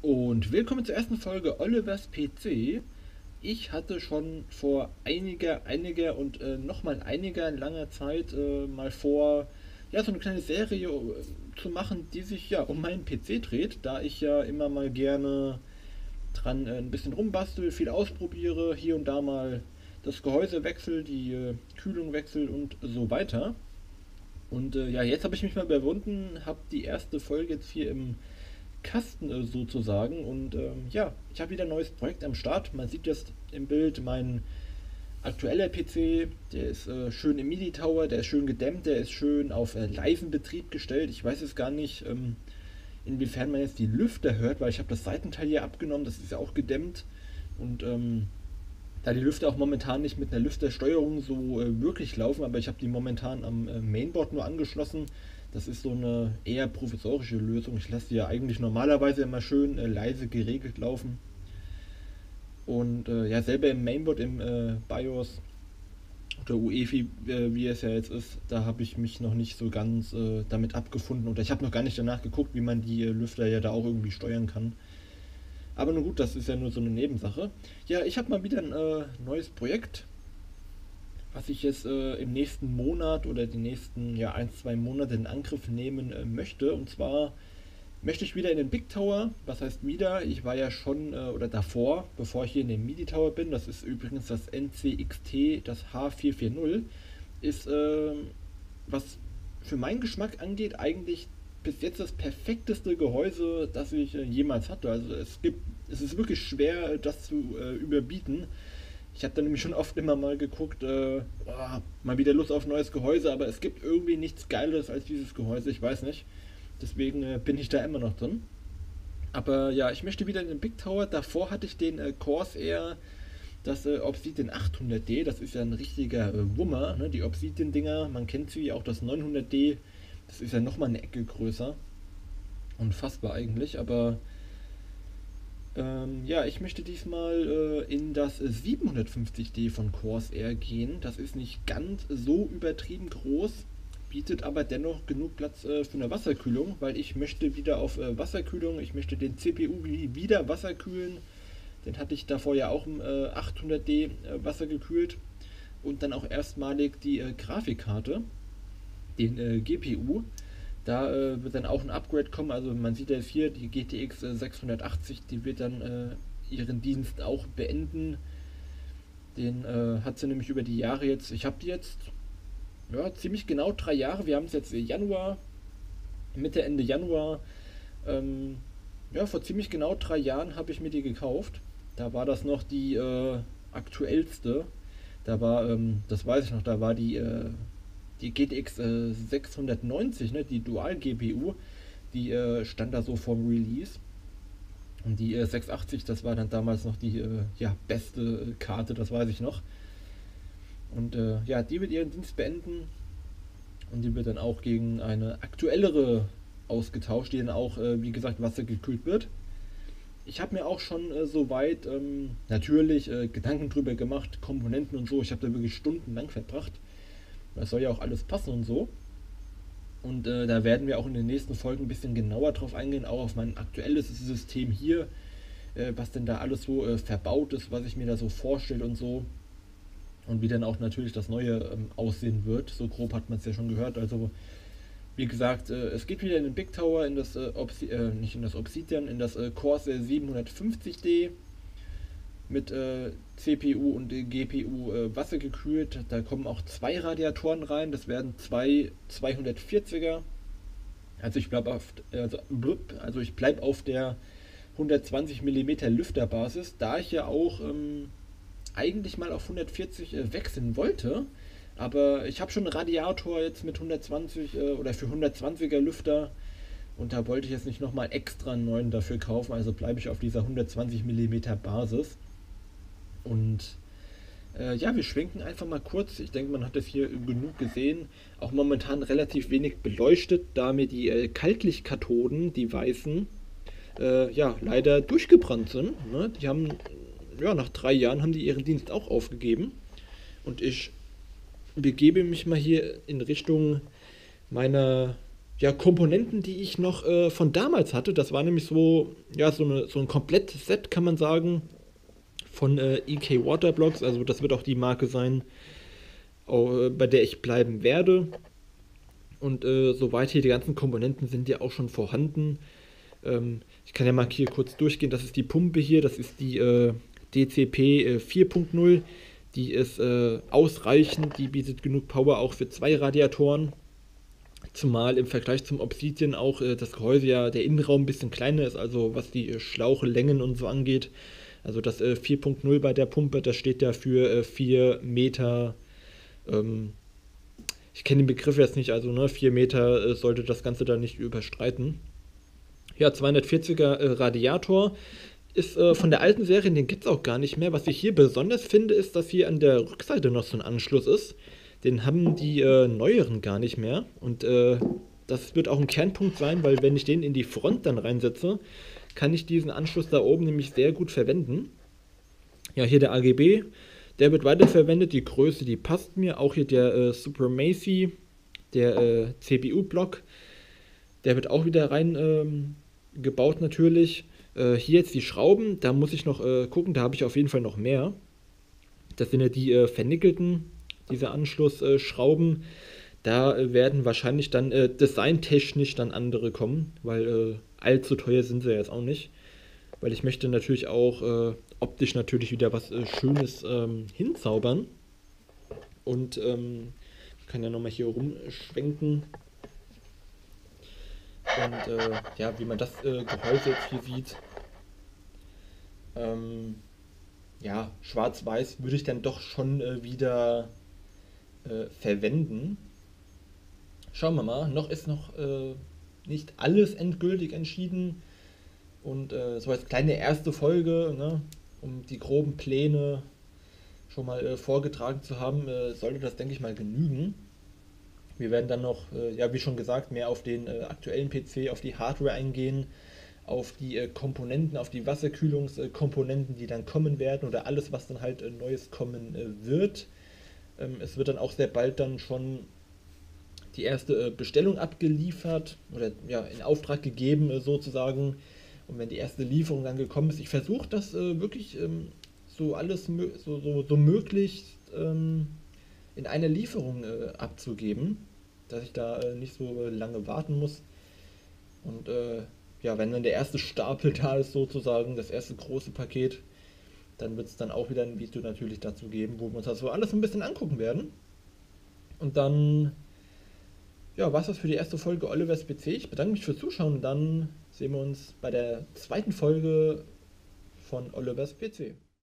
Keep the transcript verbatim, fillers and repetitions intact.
Und willkommen zur ersten Folge Olivers P C. Ich hatte schon vor einiger, einiger und äh, nochmal einiger langer Zeit äh, mal vor, ja, so eine kleine Serie äh, zu machen, die sich ja um meinen P C dreht, da ich ja immer mal gerne dran äh, ein bisschen rumbastel, viel ausprobiere, hier und da mal das Gehäuse wechsel, die äh, Kühlung wechsel und so weiter. Und äh, ja, jetzt habe ich mich mal überwunden, habe die erste Folge jetzt hier im Kasten äh, sozusagen. Und ähm, ja, ich habe wieder ein neues Projekt am Start. Man sieht jetzt im Bild mein aktueller P C. Der ist äh, schön im MIDI Tower, der ist schön gedämmt, der ist schön auf äh, leisen Betrieb gestellt. Ich weiß jetzt gar nicht, ähm, inwiefern man jetzt die Lüfter hört, weil ich habe das Seitenteil hier abgenommen, das ist ja auch gedämmt. Und ähm, da die Lüfter auch momentan nicht mit einer Lüftersteuerung so äh, wirklich laufen, aber ich habe die momentan am äh, Mainboard nur angeschlossen. Das ist so eine eher provisorische Lösung. Ich lasse die ja eigentlich normalerweise immer schön äh, leise geregelt laufen. Und äh, ja, selber im Mainboard, im äh, BIOS oder U E F I, äh, wie es ja jetzt ist, da habe ich mich noch nicht so ganz äh, damit abgefunden. Oder ich habe noch gar nicht danach geguckt, wie man die äh, Lüfter ja da auch irgendwie steuern kann. Aber nun gut, das ist ja nur so eine Nebensache. Ja, ich habe mal wieder ein äh, neues Projekt, was ich jetzt äh, im nächsten Monat oder die nächsten ja, ein, zwei Monate in Angriff nehmen äh, möchte. Und zwar möchte ich wieder in den Big Tower. Was heißt wieder? Ich war ja schon, äh, oder davor, bevor ich hier in den MIDI Tower bin, das ist übrigens das N C X T, das H vier vier null, ist, äh, was für meinen Geschmack angeht, eigentlich bis jetzt das perfekteste Gehäuse, das ich äh, jemals hatte. Also es gibt, es ist wirklich schwer, das zu äh, überbieten. Ich habe da nämlich schon oft immer mal geguckt, äh, oh, mal wieder Lust auf neues Gehäuse, aber es gibt irgendwie nichts Geiles als dieses Gehäuse, ich weiß nicht. Deswegen äh, bin ich da immer noch drin. Aber ja, ich möchte wieder in den Big Tower. Davor hatte ich den äh, Corsair, das äh, Obsidian achthundert D. Das ist ja ein richtiger äh, Wummer, ne? Die Obsidian-Dinger, man kennt sie, auch das neunhundert D. Das ist ja nochmal eine Ecke größer. Unfassbar eigentlich, aber ähm, ja, ich möchte diesmal äh, in das siebenhundertfünfzig D von Corsair gehen. Das ist nicht ganz so übertrieben groß, bietet aber dennoch genug Platz äh, für eine Wasserkühlung, weil ich möchte wieder auf äh, Wasserkühlung, ich möchte den C P U wieder wasserkühlen. Den hatte ich davor ja auch im äh, achthundert D äh, Wasser gekühlt und dann auch erstmalig die äh, Grafikkarte, den äh, G P U. Da äh, wird dann auch ein Upgrade kommen, also man sieht jetzt hier, die G T X äh, sechshundertachtzig, die wird dann äh, ihren Dienst auch beenden. Den äh, hat sie nämlich über die Jahre jetzt, ich habe die jetzt ja, ziemlich genau drei Jahre, wir haben es jetzt Januar, Mitte, Ende Januar, ähm, ja, vor ziemlich genau drei Jahren habe ich mir die gekauft. Da war das noch die äh, aktuellste, da war, ähm, das weiß ich noch, da war die äh, die G T X äh, sechshundertneunzig, ne, die Dual-G P U, die äh, stand da so vorm Release. Und die äh, sechshundertachtzig, das war dann damals noch die äh, ja, beste Karte, das weiß ich noch. Und äh, ja, die wird ihren Dienst beenden und die wird dann auch gegen eine aktuellere ausgetauscht, die dann auch, äh, wie gesagt, wassergekühlt wird. Ich habe mir auch schon äh, soweit ähm, natürlich äh, Gedanken drüber gemacht, Komponenten und so. Ich habe da wirklich stundenlang verbracht. Das soll ja auch alles passen und so. Und äh, da werden wir auch in den nächsten Folgen ein bisschen genauer drauf eingehen, auch auf mein aktuelles System hier, äh, was denn da alles so äh, verbaut ist, was ich mir da so vorstelle und so. Und wie dann auch natürlich das neue ähm, aussehen wird. So grob hat man es ja schon gehört. Also, wie gesagt, äh, es geht wieder in den Big Tower, in das, äh, Obsi äh, nicht in das Obsidian, in das äh, Corsair siebenhundertfünfzig D mit äh, C P U und G P U äh, wassergekühlt. Da kommen auch zwei Radiatoren rein. Das werden zwei zweihundertvierziger. Also ich bleibe auf, also, also ich bleib auf der hundertzwanzig Millimeter Lüfterbasis, da ich ja auch ähm, eigentlich mal auf hundertvierzig äh, wechseln wollte. Aber ich habe schon einen Radiator jetzt mit hundertzwanzig äh, oder für hundertzwanziger Lüfter. Und da wollte ich jetzt nicht nochmal extra einen neuen dafür kaufen. Also bleibe ich auf dieser hundertzwanzig Millimeter Basis. Und äh, ja, wir schwenken einfach mal kurz. Ich denke, man hat das hier genug gesehen. Auch momentan relativ wenig beleuchtet, da mir die äh, Kaltlichtkathoden, die weißen, äh, ja, leider durchgebrannt sind. Ne? Die haben, ja, nach drei Jahren haben die ihren Dienst auch aufgegeben. Und ich begebe mich mal hier in Richtung meiner ja, Komponenten, die ich noch äh, von damals hatte. Das war nämlich so, ja, so, eine, so ein komplettes Set, kann man sagen, von äh, E K Waterblocks. Also das wird auch die Marke sein, au- bei der ich bleiben werde. Und äh, soweit hier die ganzen Komponenten sind ja auch schon vorhanden. Ähm, ich kann ja mal hier kurz durchgehen. Das ist die Pumpe hier, das ist die äh, D C P äh, vier Punkt null. Die ist äh, ausreichend, die bietet genug Power auch für zwei Radiatoren. Zumal im Vergleich zum Obsidian auch äh, das Gehäuse ja der Innenraum ein bisschen kleiner ist, also was die äh, Schlauchlängen und so angeht. Also das äh, vier Punkt null bei der Pumpe, das steht ja für äh, vier Meter. Ähm, ich kenne den Begriff jetzt nicht, also ne, vier Meter äh, sollte das Ganze da nicht überstreiten. Ja, zweihundertvierziger äh, Radiator ist äh, von der alten Serie, den gibt es auch gar nicht mehr. Was ich hier besonders finde, ist, dass hier an der Rückseite noch so ein Anschluss ist. Den haben die äh, neueren gar nicht mehr. Und äh, das wird auch ein Kernpunkt sein, weil wenn ich den in die Front dann reinsetze, kann ich diesen Anschluss da oben nämlich sehr gut verwenden. Ja, hier der A G B, der wird weiterverwendet. Die Größe, die passt mir. Auch hier der äh, Supremacy, der äh, C P U-Block, der wird auch wieder rein ähm, gebaut natürlich. Äh, hier jetzt die Schrauben, da muss ich noch äh, gucken, da habe ich auf jeden Fall noch mehr. Das sind ja die äh, vernickelten, diese Anschlussschrauben. Da äh, werden wahrscheinlich dann äh, designtechnisch dann andere kommen, weil äh, allzu teuer sind sie jetzt auch nicht. Weil ich möchte natürlich auch äh, optisch natürlich wieder was äh, Schönes ähm, hinzaubern. Und ähm, ich kann ja nochmal hier rumschwenken. Und äh, ja, wie man das äh, Gehäuse jetzt hier sieht, ähm, ja, schwarz-weiß würde ich dann doch schon äh, wieder äh, verwenden. Schauen wir mal, noch ist noch äh, nicht alles endgültig entschieden. Und äh, so als kleine erste Folge, ne, um die groben Pläne schon mal äh, vorgetragen zu haben, äh, sollte das, denke ich mal, genügen. Wir werden dann noch, äh, ja, wie schon gesagt, mehr auf den äh, aktuellen P C, auf die Hardware eingehen, auf die äh, Komponenten, auf die Wasserkühlungskomponenten, die dann kommen werden oder alles, was dann halt äh, Neues kommen äh, wird. Ähm, es wird dann auch sehr bald dann schon die erste äh, Bestellung abgeliefert oder ja, in Auftrag gegeben äh, sozusagen. Und wenn die erste Lieferung dann gekommen ist, ich versuche das äh, wirklich ähm, so alles mö- so, so, so möglichst ähm, in einer Lieferung äh, abzugeben, dass ich da äh, nicht so äh, lange warten muss. Und äh, ja, wenn dann der erste Stapel da ist, sozusagen, das erste große Paket, dann wird es dann auch wieder ein Video natürlich dazu geben, wo wir uns das so alles ein bisschen angucken werden. Und dann, ja, war es das für die erste Folge Olivers P C. Ich bedanke mich fürs Zuschauen und dann sehen wir uns bei der zweiten Folge von Olivers P C.